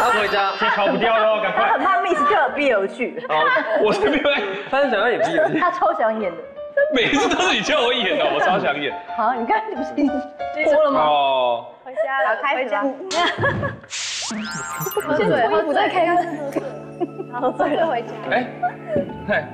他回家， 先逃不掉喽，赶快。 他很怕 miss 掉了 BL 剧。 我是没有， 他很想要演 BL 剧， 他超想演的。 每次都是你叫我演的，我超想演。 好，你看你不是已经播了吗？ 哦， 回家了，开始吧。 喝醉，喝不再开。 喝醉了回家。 哎，嘿，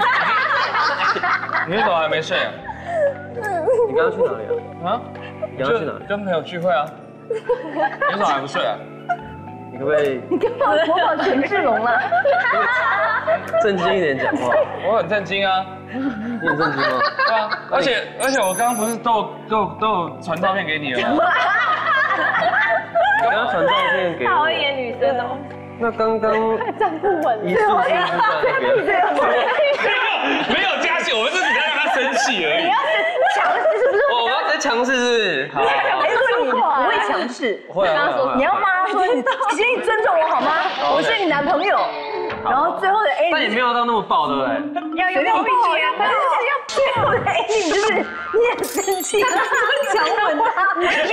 你为什么还没睡啊？ 你刚刚去哪里啊？ 啊？ 你刚刚去哪里？ 跟朋友聚会啊。你为什么还不睡啊？ 你可不可以你干嘛模仿权志龙了？ 正经一点讲话？ 我很震惊啊。 你很震惊吗？ 对啊，而且我刚刚不是都有传照片给你了吗？ 刚刚传照片给我。 讨厌女生哦。 那刚刚站不稳。 一束是在那边。 没有加戏，我们是只要让他生气而已。 你要是强势是不是？ 我要直接强势是不是？好。 哎，你不会强势。 会啊。 你要骂他说你，请你尊重我好吗？我是你男朋友。然后最后的 ending， 但也没有到那么爆，对不对？ 要有口气啊！ 但是要最后的 ending 就是你很生气，强吻他。 不要气！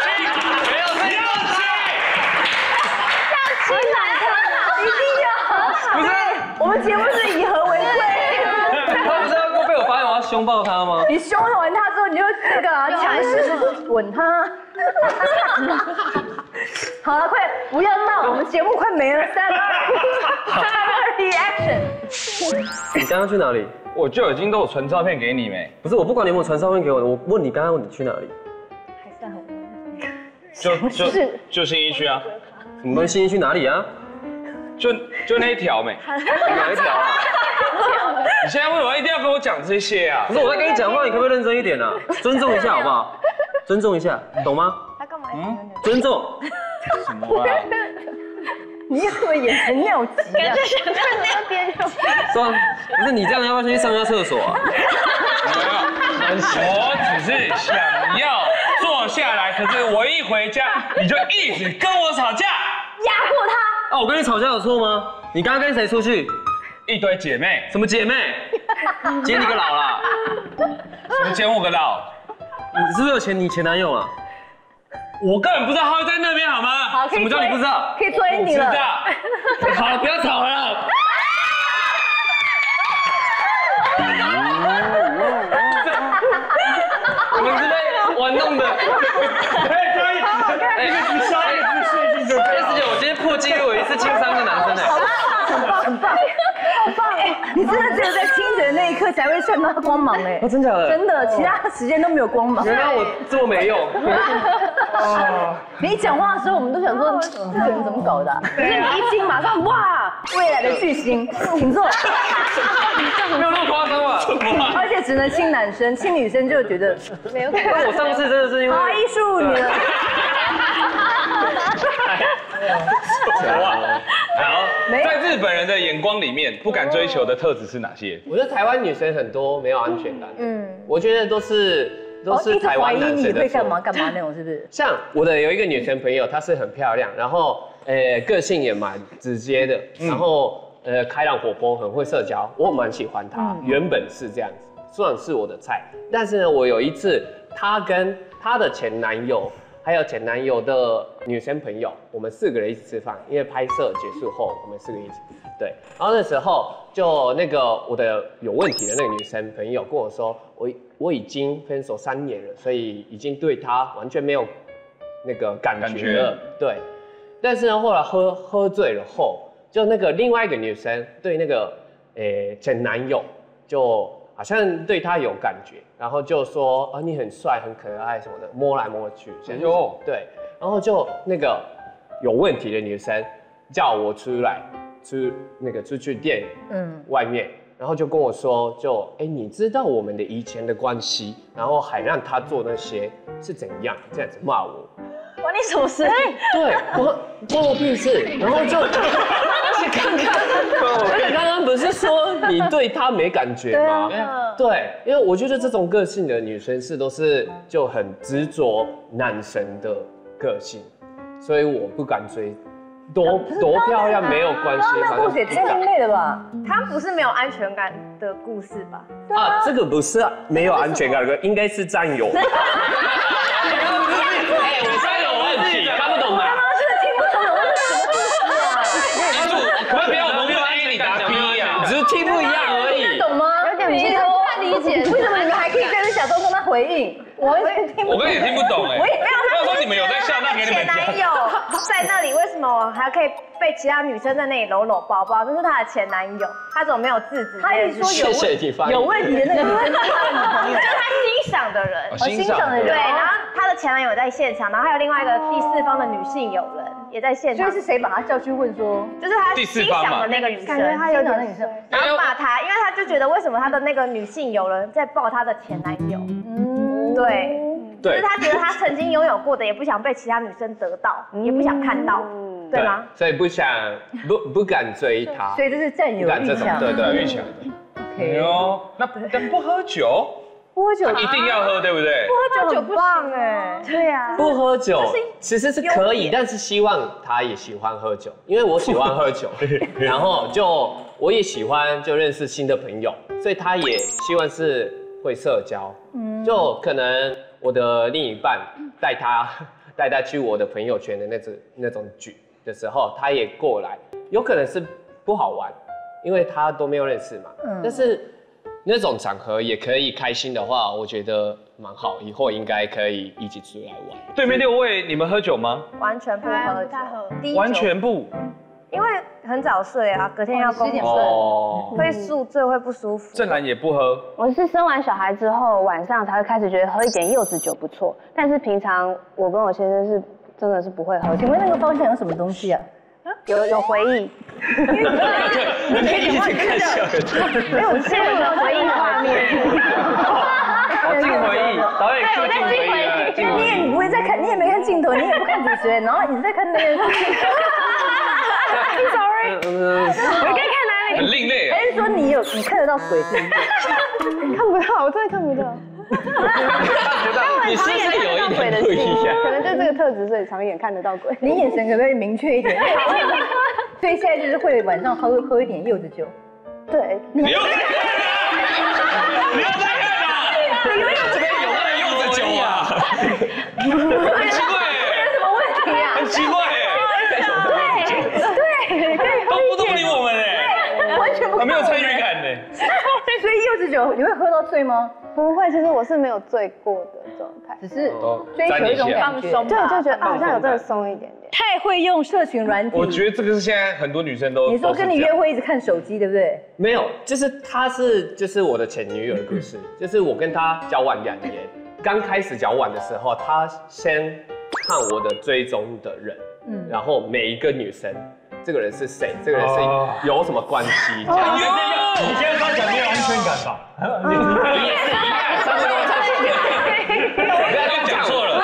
要起来了，一定要！ 不是， 我们节目是以和为贵。 他不是要被我发现我要凶爆他吗？ 你凶完他之后，你就那个强势吻他。好了，快不要闹，我们节目快没了。3、2、1 ，action！ 你刚刚去哪里？ 我就已经都有传照片给你没？ 不是，我不管你有没有传照片给我，我问你刚刚你去哪里？ 还算很就信义区啊。 什么东西？去哪里啊？ 就那一条没？ 哪一条啊？ 你现在为什么一定要跟我讲这些啊？ 不是我在跟你讲话，你可不可以认真一点啊？尊重一下好不好？尊重一下，懂吗？ 他干嘛？ 尊重。 什么啊？ 你怎么眼神尿急啊？ 感觉想在那边就。 说，不是你这样要不要先去上一下厕所啊？ 我只是想要坐下来，可是我一回家你就一直跟我吵架， 压过他。 哦，我跟你吵架有错吗？你刚刚跟谁出去？ 一堆姐妹， 什么姐妹？接你个老啦！ 什么捡我个老？ 你是不是有你前男友啊？ 我根本不知道他会在那边好吗？ 好， 什么叫你不知道？ 可以做 ending 了。 知道。 好了，不要吵了。我们是被玩弄的。 哎，可以， 哎， 一个只杀一个只睡进去。 哎，师姐，我今天破纪录，有一次亲3个男生哎。 很棒，很棒，好棒！哎，你真的只有在亲嘴的那一刻才会散发光芒哎。 哦，真假的？ 真的，其他时间都没有光芒。 原来我这么没用。 你一讲话的时候，我们都想说这个人怎么搞的？可是你一亲，马上哇，未来的巨星，请坐。 没有那么夸张吧？ 而且只能亲男生，亲女生就觉得没有。 但我上次真的是因为艺术女了。 好，在日本人的眼光里面，不敢追求的特质是哪些？ 我觉得台湾女生很多没有安全感，我觉得都是台湾男生的错。 一直怀疑你会干嘛那种，是不是？ 像我的有一个女生朋友，她是很漂亮，然后个性也蛮直接的，然后开朗活泼，很会社交，我蛮喜欢她。原本是这样子，算是我的菜。但是呢，我有一次，她跟她的前男友。还有前男友的女生朋友，我们4个人一起吃饭，因为拍摄结束后，我们4个一起。对，然后那时候就那个我的有问题的那个女生朋友跟我说，我已经分手3年了，所以已经对她完全没有那个感觉了。对，但是呢，后来喝醉了后，就那个另外一个女生对那个前男友就好像对他有感觉，然后就说啊你很帅很可爱什么的，摸来摸去。对，然后就那个有问题的女生叫我出去店外面，然后就跟我说你知道我们的以前的关系，然后还让他做那些是怎样，这样子骂我。 关你什么事？ 对，关我屁事。然后就看看，而且刚刚不是说你对他没感觉吗？对，因为我觉得这种个性的女生都是就很执着男神的个性，所以我不敢追。多漂亮没有关系， 那故事也太另类了吧？ 他不是没有安全感的故事吧？ 啊，这个不是没有安全感的，应该是占有。我占有问题，看不懂吗？ 是听不懂。 回应？我完全听不懂。 我刚才也听不懂哎。 我也没有， 他说你们有在笑，那给你们前男讲。 友在那里，为什么我还可以被其他女生在那里搂搂抱抱？这是他的前男友，他怎么没有制止？ 他一说谢谢你发言。 有问题的那个人是他的女朋友， 就是他欣赏的人。 欣赏的人。 对，然后他的前男友在现场，然后还有另外一个第四方的女性友人也在现场。 所以是谁把他叫去问说？ 就是他欣赏的那个女生， 感觉他有点那女生。 然后骂他，因为他就觉得为什么他的那个女性友人在抱他的前男友？对。就是他觉得他曾经拥有过的，也不想被其他女生得到，也不想看到，对吗？ 所以不敢追他。 所以这是占有欲强。 对，欲强的。哎 OK。 呦，那不喝酒？ 不喝酒一定要喝，对不对？ 不喝酒不棒哎。对呀。 不喝酒其实是可以，但是希望他也喜欢喝酒，因为我喜欢喝酒，然后我也喜欢就认识新的朋友，所以他也希望是会社交，就可能我的另一半带他去我的朋友圈的那种局的时候，他也过来，有可能是不好玩，因为他都没有认识嘛，但是那种场合也可以开心的话，我觉得蛮好，以后应该可以一起出来玩。 对面6位，你们喝酒吗？ 完全不喝酒， 完全不。 因为很早睡啊，隔天要工作，会宿醉会不舒服。 郑兰也不喝。 我是生完小孩之后晚上才会开始觉得喝一点柚子酒不错，但是平常我跟我先生是真的是不会喝。 请问那个方向有什么东西啊？ 有回忆， 你可以一起看小的， 没有陷入了回忆画面。 进回忆，导演就进回忆了。 因为你不会在看，你也没看镜头，你也不看主持人，然后你在看那个。Sorry， 我应该看哪里？ 很另类啊。 还是说你看得到鬼是不是？ 看不到，我真的看不到。 你是不是有一点不一样？ 可能就这个特质，所以常演看得到鬼。 你眼神可不可以明确一点？所以现在就是会晚上喝一点柚子酒。 对， 你又在看？你又在看啊？这边有那个柚子酒啊？很奇怪耶。 有什么问题啊？ 很奇怪耶。 对， 都不理我们哎， 完全不没有参与感呢。 所以柚子酒你会喝到醉吗？ 不会，其实我是没有醉过的状态， 只是追求一种感觉。 对，就觉得好像有这个松一点点。 太会用社群软体。 我觉得这个是现在很多女生都。 你说跟你约会一直看手机，对不对？ 没有，就是我的前女友的故事，就是我跟她交往2年，刚开始交往的时候，她先看我的追踪的人，然后每一个女生。这个人是谁？这个人是有什么关系？ 你现在刚讲没有安全感吧？ 你也是一样，差不多。 不要讲错了。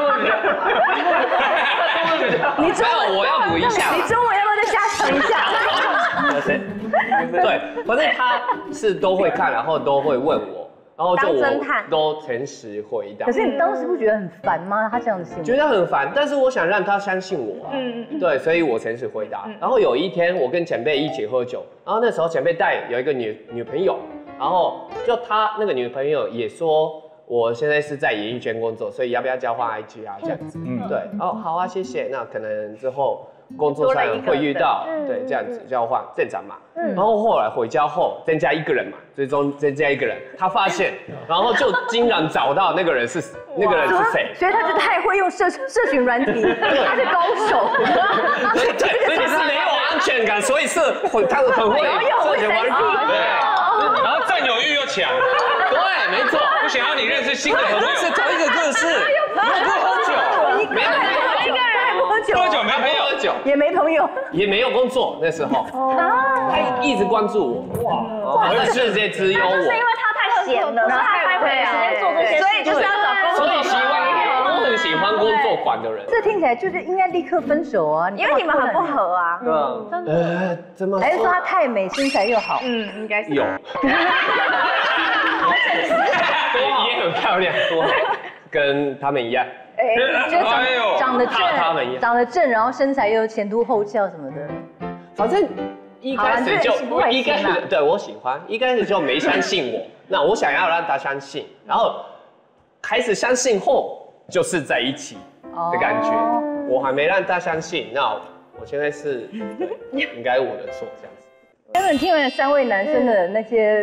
你中文我要补一下。 你中文要不要再加强一下？ 对，反正他是都会看，然后都会问我，然后就我都诚实回答。 可是你当时不觉得很烦吗？他这样的行为？ 觉得很烦，但是我想让他相信我啊。对，所以我诚实回答。然后有一天我跟前辈一起喝酒，然后那时候前辈带有一个女朋友，然后就他那个女朋友也说我现在是在演艺圈工作，所以要不要交换 IG 啊这样子？对，哦好啊，谢谢。那可能之后工作上会遇到，对，这样子交换正常嘛。然后后来回家后增加1个人嘛，最终增加1个人，他发现，然后就竟然找到那个人是谁？ 所以他就太会用社群软体，他是高手。 对，所以是没有安全感，所以是他很会社群软体， 对，然后占有欲又强， 对，没错， 不想要你认识新的朋友， 是同一个故事，不喝酒，没喝酒没朋友， 也没朋友， 也没有工作那时候，他一直关注我，哇，世界只有我， 是因为他太闲了，所以他才会有时间做这些，所以就是要找工作， 所以我很喜欢工作狂的人。 这听起来就是应该立刻分手啊， 因为你们很不合啊。 对啊， 怎么？ 还是说她太美，身材又好？ 应该是有，也很漂亮，跟他们一样。 就是长得正， 长得正，然后身材又前凸后翘什么的。 反正一开始就对我喜欢，一开始就没相信我。那我想要让他相信，然后开始相信后就是在一起的感觉。我还没让他相信，那我现在是对，应该我的错这样子。 他们听完3位男生的那些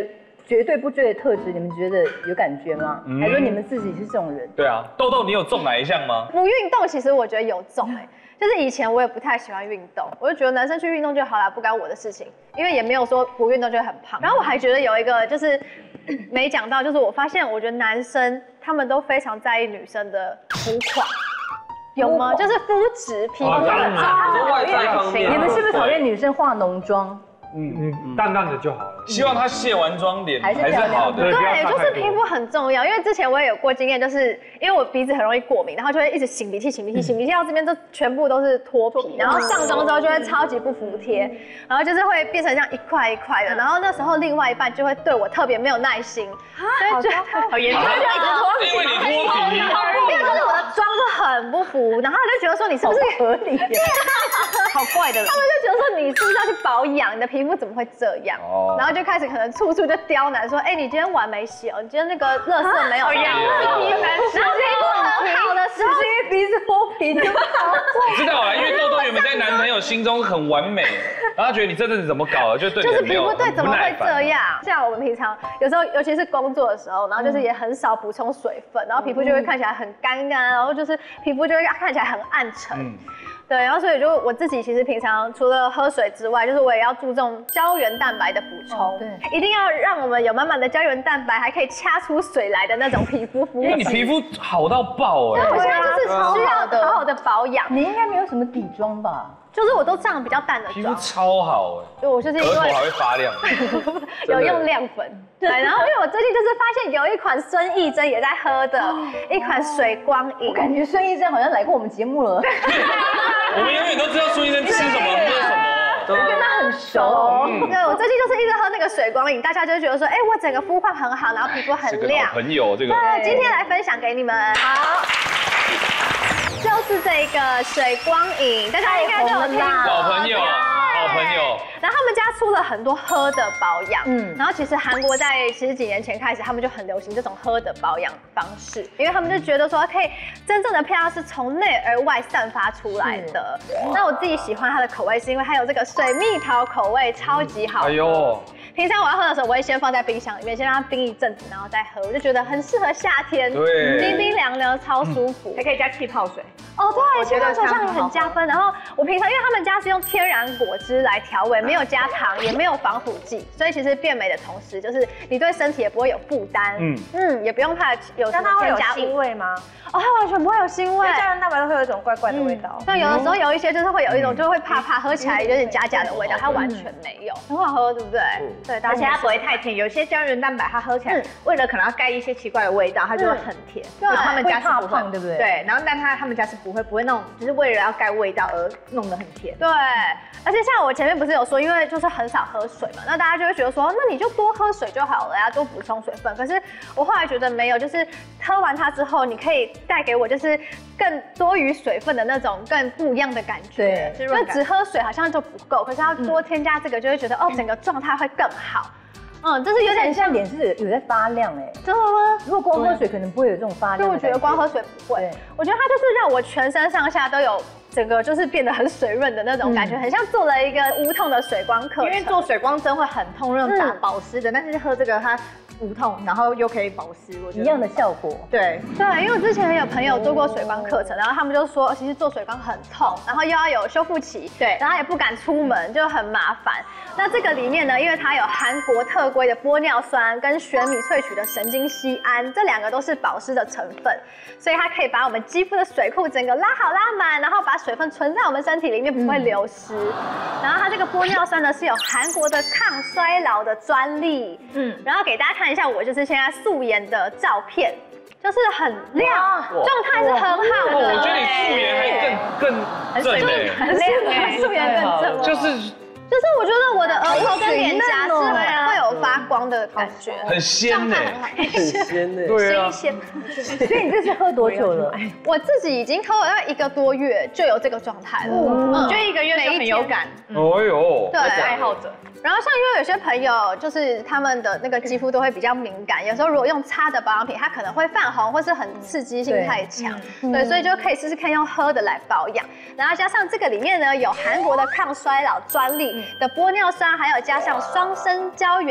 绝对不追的特质，你们觉得有感觉吗？还是说你们自己是这种人？ 对啊，豆豆你有中哪一项吗？ 不运动其实我觉得有中就是以前我也不太喜欢运动，我就觉得男生去运动就好了，不干我的事情，因为也没有说不运动就会很胖。然后我还觉得有一个就是没讲到，就是我发现我觉得男生他们都非常在意女生的肤况。有吗？就是肤质、皮肤很外在方面， 你们是不是讨厌女生化浓妆？ 淡淡的就好了。 希望他卸完妆脸还是好的。 对，就是皮肤很重要。因为之前我也有过经验，就是因为我鼻子很容易过敏，然后就会一直擤鼻涕到这边都全部都是脱皮，然后上妆之后就会超级不服帖，然后就是会变成这样一块一块的。然后那时候另外一半就会对我特别没有耐心，所以好严重，就一直脱皮， 因为你脱皮， 因为就是我的妆就很不服，然后他就觉得说你是不是合理？ 好怪的人，他们就觉得说你是不是要去保养，你的皮肤怎么会这样？然后就开始可能处处就刁难，说，哎，你今天碗没洗哦，你今天那个垃圾没有养，然后皮肤很好的时候， 是因为鼻子脱皮就好。 我知道了，因为豆豆原本在男朋友心中很完美，然后他觉得你这阵子怎么搞的，就对你就是皮没有肤对怎么会这样？ 样？ 像我们平常有时候，尤其是工作的时候，然后就是也很少补充水分，然后皮肤就会看起来很干，然后就是皮肤就会看起来很暗沉。对，然后所以就我自己其实平常除了喝水之外，就是我也要注重胶原蛋白的补充，对，一定要让我们有满满的胶原蛋白，还可以掐出水来的那种皮肤肤质。 因为你皮肤好到爆哎！ 我现在就是需要好好的保养。 你应该没有什么底妆吧？ 就是我都上比较淡的妆， 皮肤超好哎， 就我就是因为额头还会发亮， 有用亮粉。对，然后因为我最近就是发现有一款孙艺珍也在喝的一款水光饮， 我感觉孙艺珍好像来过我们节目了。 我们永远都知道孙医生吃什么喝什么， 我跟他很熟。 对，我最近就是一直喝那个水光饮，大家就会觉得说，哎，我整个肤况很好，然后皮肤很亮。 朋友这个， 对，今天来分享给你们。好。就是这个水光饮，大家应该都有听过。 好朋友，好朋友。 然后他们家出了很多喝的保养，然后其实韩国在10几年前开始，他们就很流行这种喝的保养方式，因为他们就觉得说，可以真正的漂亮是从内而外散发出来的。那我自己喜欢它的口味，是因为它有这个水蜜桃口味，超级好喝。哎呦！平常我要喝的时候，我会先放在冰箱里面，先让它冰一阵子，然后再喝。我就觉得很适合夏天， 对， 冰冰凉凉，超舒服。 还可以加气泡水。 哦，对，气泡水上也很加分。然后我平常因为他们家是用天然果汁来调味，没有加糖，也没有防腐剂，所以其实变美的同时，就是你对身体也不会有负担。也不用怕有什么添加物。 腥味吗？ 哦，它完全不会有腥味。 胶原蛋白都会有一种怪怪的味道。 那有的时候有一些就是会有一种就会怕喝起来有点假的味道，它完全没有，很好喝，对不对？对， 而且它不会太甜。有些胶原蛋白它喝起来，为了可能要盖一些奇怪的味道，它就会很甜。 对， 他们家是不会， 对不对？ 对，然后但他们家是不会那种，就是为了要盖味道而弄得很甜。 对，而且像我前面不是有说，因为就是很少喝水嘛，那大家就会觉得说，那你就多喝水就好了呀，多补充水分。可是我后来觉得没有，就是喝完它之后，你可以带给我就是更多于水分的那种更不一样的感觉。对，就只喝水好像就不够，可是要多添加这个，就会觉得哦，整个状态会更好。就是有点像脸是有在发亮哎， 真的吗？ 如果光喝水可能不会有这种发亮。 对，我觉得光喝水不会。我觉得它就是让我全身上下都有整个就是变得很水润的那种感觉，很像做了一个无痛的水光课程。 因为做水光针会很痛，那种打保湿的，但是喝这个它无痛，然后又可以保湿，我觉得一样的效果。对， 因为我之前有朋友做过水光课程，然后他们就说，其实做水光很痛，然后又要有修复期，对，然后也不敢出门，就很麻烦。那这个里面呢，因为它有韩国特规的玻尿酸跟玄米萃取的神经酰胺，这2个都是保湿的成分，所以它可以把我们肌肤的水库整个拉好拉满，然后把水分存在我们身体里面，不会流失。然后它这个玻尿酸呢是有韩国的抗衰老的专利，然后给大家看一下我就是现在素颜的照片。就是很亮，状态是很好的。 我觉得你素颜还更正哎， 很亮，素颜更正。就是我觉得我的额头跟脸颊是会有发光的感觉， 很鲜哎， 很鲜哎， 对啊， 鲜。 所以你这是喝多久了？ 我自己已经喝了大概1个多月就有这个状态了， 就1个月就很有感。 哦呦， 对， 爱好者。 然后像因为有些朋友就是他们的那个肌肤都会比较敏感，有时候如果用擦的保养品，它可能会泛红或是很刺激性太强，对，所以就可以试试看用喝的来保养。然后加上这个里面呢有韩国的抗衰老专利的玻尿酸，还有加上双生胶原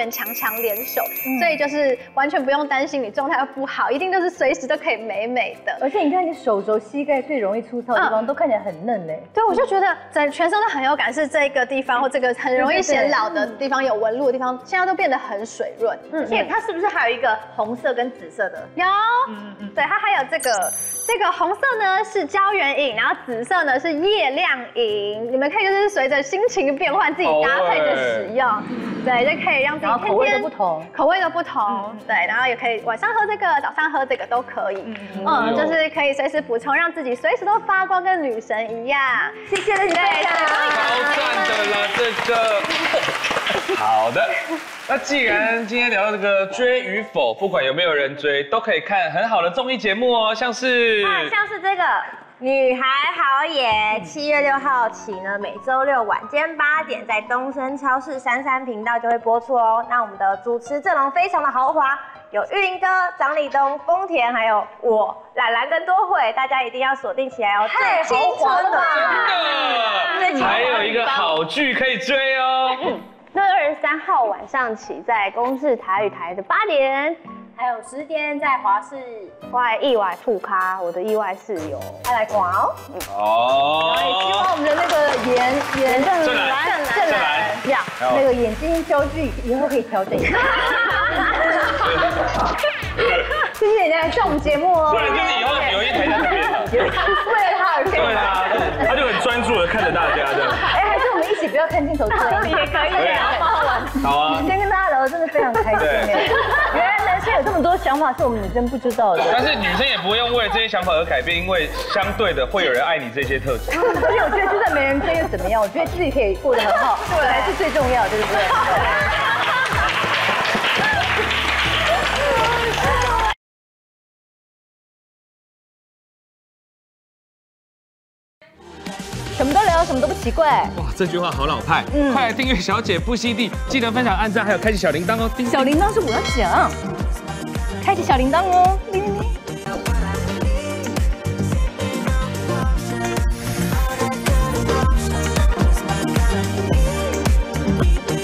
人强联手，所以就是完全不用担心你状态不好，一定就是随时都可以美美的。 而且你看你手肘、膝盖最容易粗糙的地方都看起来很嫩嘞。 对，我就觉得整全身都很有感，是这个地方或这个很容易显老的地方有纹路的地方，现在都变得很水润。 而且它是不是还有一个红色跟紫色的？ 有，对，它还有这个红色呢是胶原饮，然后紫色呢是叶亮饮，你们可以就是随着心情变换自己搭配着使用，对，就可以让自己口味都不同， 对，然后也可以晚上喝这个，早上喝这个都可以，就是可以随时补充，让自己随时都发光，跟女神一样。 谢谢你分享， 超赞的啦这个。好的，那既然今天聊到这个追与否，不管有没有人追，都可以看很好的综艺节目哦，像是这个。女孩好野，7月6号起呢，每周六晚间8点在东升超市33频道就会播出哦。那我们的主持阵容非常的豪华，有玉林哥、张立东、丰田，还有我懒懒跟多慧，大家一定要锁定起来哦。 太豪华了吧！ 真的，还有一个好剧可以追哦。 6月23号晚上起，在公视台语台的8点。 还有10点在华视， 怪意外兔咖，我的意外室友， 他来广哦。 哦。 然后也希望我们的那个严正蓝这样，那个眼睛焦距以后可以调整一下。谢谢你来上我们节目哦。 不然就是以后有一台在那边了。 为了他而可以。 对啊，他就很专注的看着大家这样。 还是我们一起不要看镜头，也可以啊，蛮好玩。 好啊。 今天跟大家聊的真的非常开心。原来男生有这么多想法是我们女生不知道的。 但是女生也不用为了这些想法而改变，因为相对的会有人爱你这些特质。 而且我觉得就算没人追又怎么样？我觉得自己可以过得很好，才是最重要的，对不对？什么都聊，什么都不奇怪。 哇，这句话好老派。快来订阅小姐不吸地，记得分享、按赞，还有开启小铃铛哦。 小铃铛是我要讲，开启小铃铛哦，铃铃铃。